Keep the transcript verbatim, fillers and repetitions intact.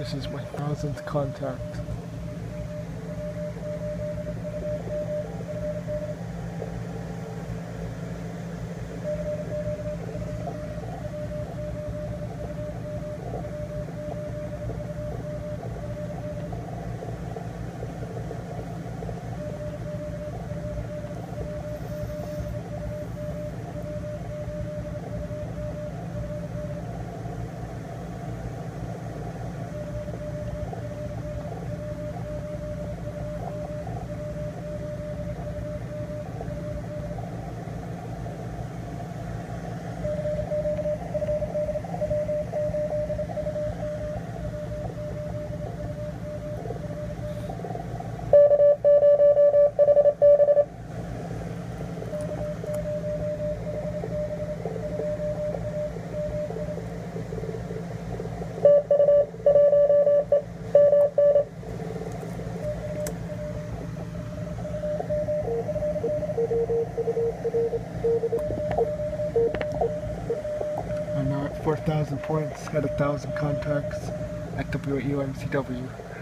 This is my thousandth contact. I'm now at four thousand points, had a thousand contacts at W A U M C W.